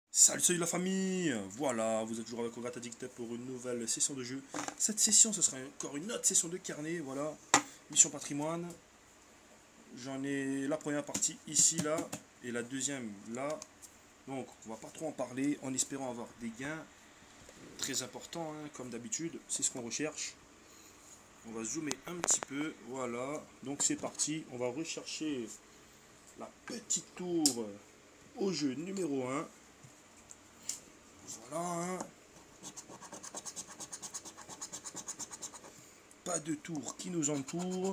Salut la famille. Voilà, vous êtes toujours avec Ogata Addict pour une nouvelle session de jeu. Cette session, ce sera encore une autre session de carnet, voilà. Mission patrimoine. J'en ai la première partie ici, là, et la deuxième là. Donc, on va pas trop en parler, en espérant avoir des gains très importants, hein, comme d'habitude. C'est ce qu'on recherche. On va zoomer un petit peu, voilà. Donc c'est parti, on va rechercher la petite tour au jeu numéro 1. Voilà, hein. Pas de tour qui nous entoure.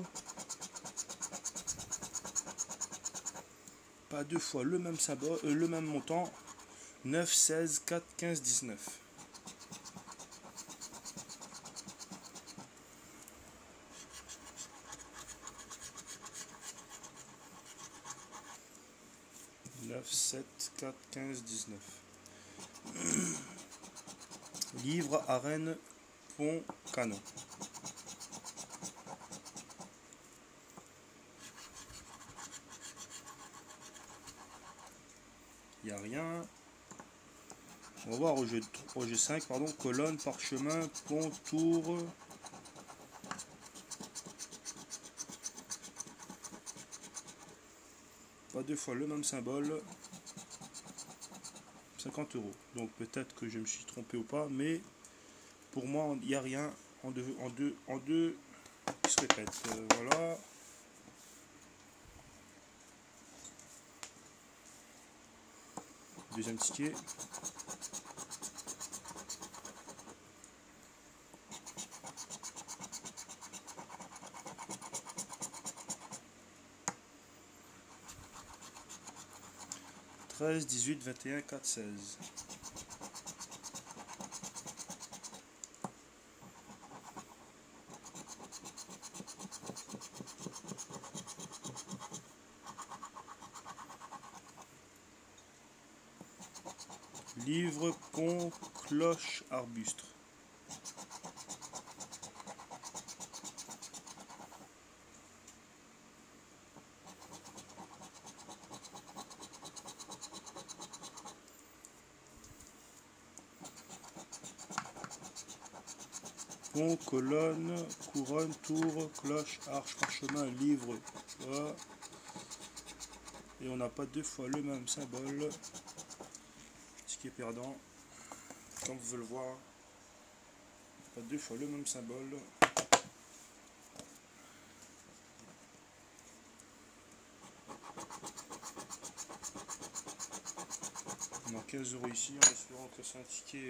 Pas deux fois le même symbole, le même montant. 9, 16, 4, 15, 19. Neuf, 7, 4, 15, 19. Livre, arène, pont, canon. Il n'y a rien. On va voir au jeu 5, pardon, colonne, parchemin, pont, tour. Pas deux fois le même symbole. 50 €. Donc peut-être que je me suis trompé ou pas, mais pour moi il n'y a rien en deux qui se répète. Voilà. Deuxième ticket. « 13, 18, 21, 4, 16. Livre, pont, cloche, arbuste. Pont, colonne, couronne, tour, cloche, arche, parchemin, livre. Voilà. Et on n'a pas deux fois le même symbole. Ce qui est perdant. Comme vous pouvez le voir. Pas deux fois le même symbole. On a 15 € ici en espérant que c'est un ticket.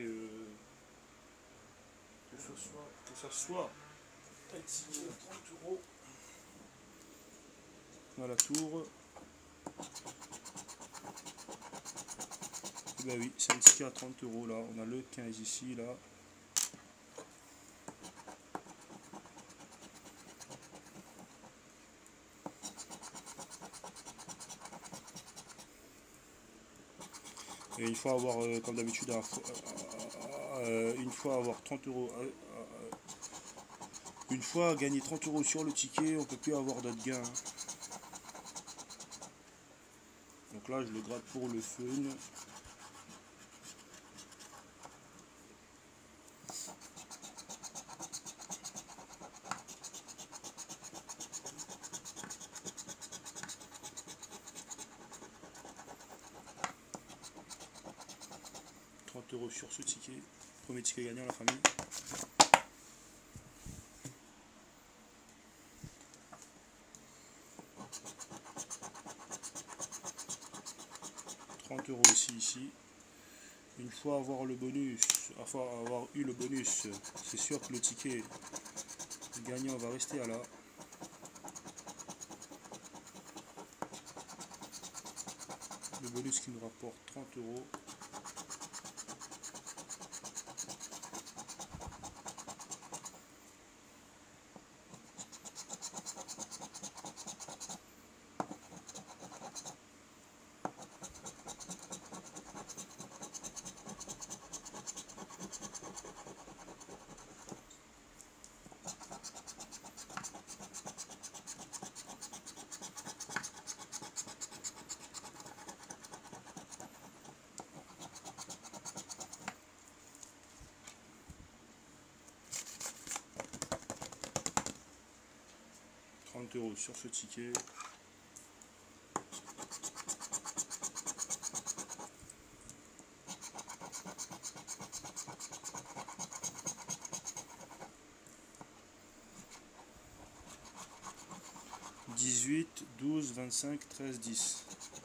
Que ça soit un ticket à 30 €. On a la tour. Et ben oui, c'est un ticket à 30 € là. On a le 15 ici là. Et une fois avoir, comme d'habitude, une fois avoir 30 €. Une fois gagner 30 € sur le ticket, on peut plus avoir d'autres gains. Donc là, je le gratte pour le fun. € sur ce ticket. Premier ticket gagnant, la famille. € aussi ici. Une fois avoir le bonus, enfin avoir eu le bonus, c'est sûr que le ticket gagnant va rester à là. Le bonus qui nous rapporte 30 €. € sur ce ticket. « 18, 12, 25, 13, 10 ».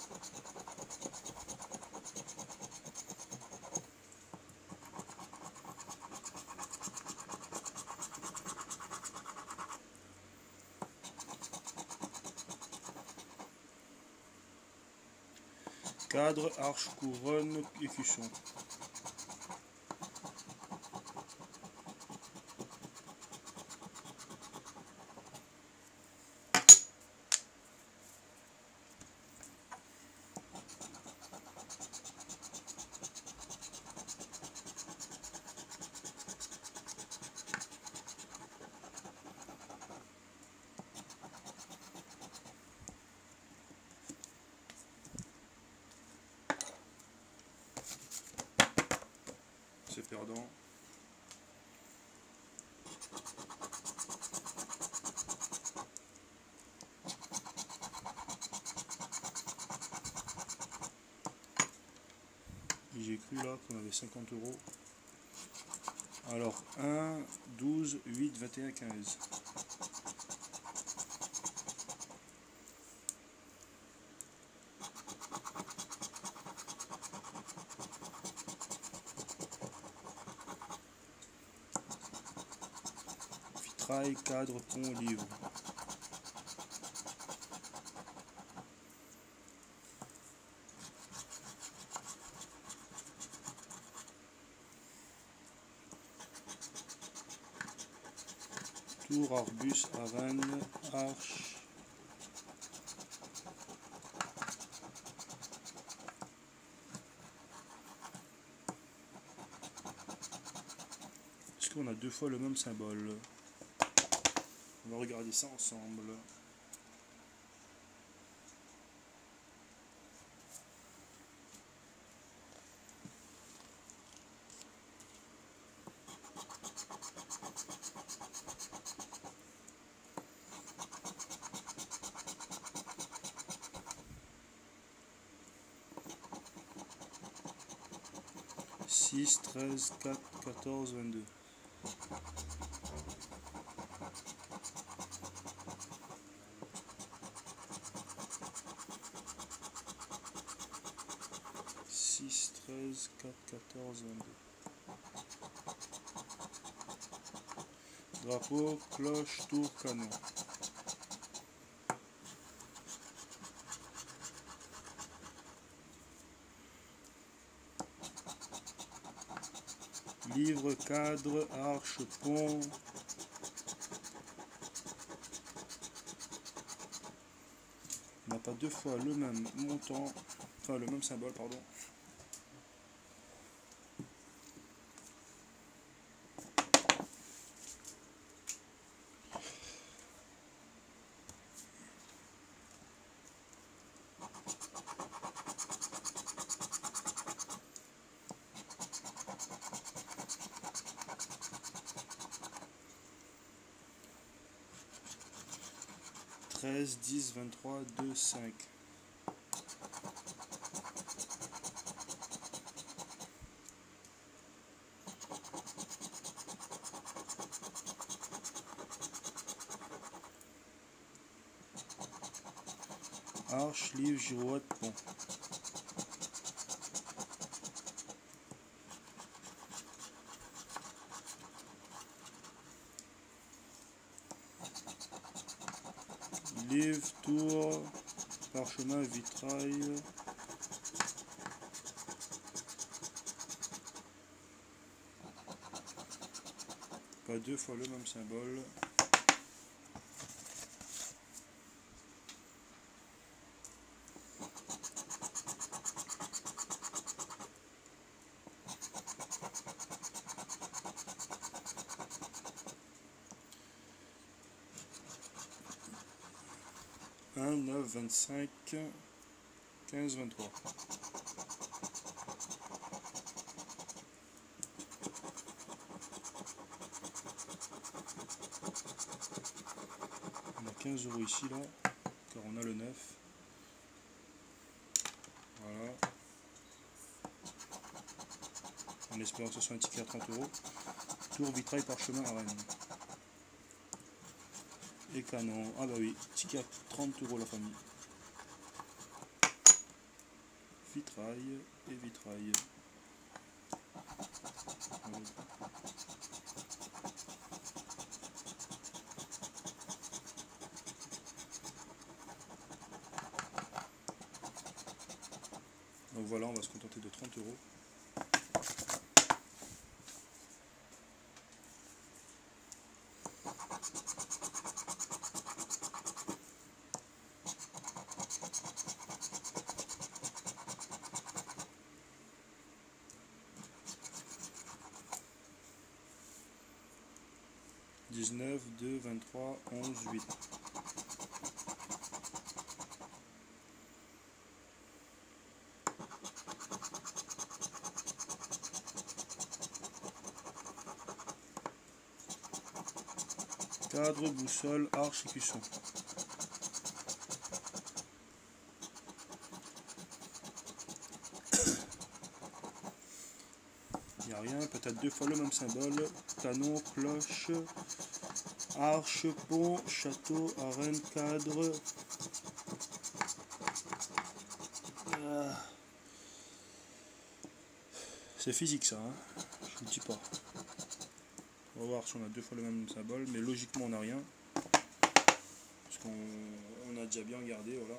Cadre, arche, couronne, écusson. C'est perdant. J'ai cru là qu'on avait 50 €. Alors 1, 12, 8, 21, 15. Vitrail, cadre, pont, livre. Tour, arbuste, arène, arche. Est-ce qu'on a deux fois le même symbole? On va regarder ça ensemble. « 6, 13, 4, 14, 22 ». « 6, 13, 4, 14, 22 ». Drapeau, cloche, tour, canon. Livre, cadre, arche, pont. On n'a pas deux fois le même montant, enfin le même symbole, pardon. « 13, 10, 23, 2, 5 ». Arche, livre, girouette, pont. Livre, tour, parchemin, vitrail. Pas deux fois le même symbole. « 1, 9, 25, 15, 23 ». 15 € ici là, car on a le 9. Voilà. En espérant que ce soit un ticket à 30 €. Tour, vitrail, parchemin, arène. Et canon. Ah bah oui, ticket à 30 € la famille. Vitrail et vitrail. Voilà. Donc voilà, on va se contenter de 30 €. « 19, 2, 23, 11, 8. Cadre, boussole, arche, écusson. Il n'y a rien, peut-être 2 fois le même symbole. Canon, cloche, arche, pont, château, arène, cadre. C'est physique ça, hein, je vous le dis pas. On va voir si on a 2 fois le même symbole, mais logiquement on n'a rien. Parce qu'on a déjà bien regardé, voilà.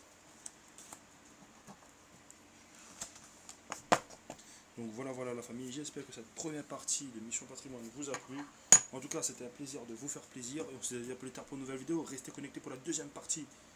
Donc voilà la famille, j'espère que cette première partie de Mission Patrimoine vous a plu. En tout cas, c'était un plaisir de vous faire plaisir. Et on se dit à plus tard pour une nouvelle vidéo. Restez connectés pour la deuxième partie